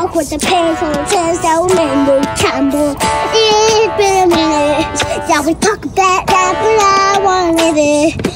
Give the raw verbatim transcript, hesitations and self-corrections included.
walk with the pants on the chest that will make me tremble. It's been a minute, yeah, we talk about that, but I wanna live it.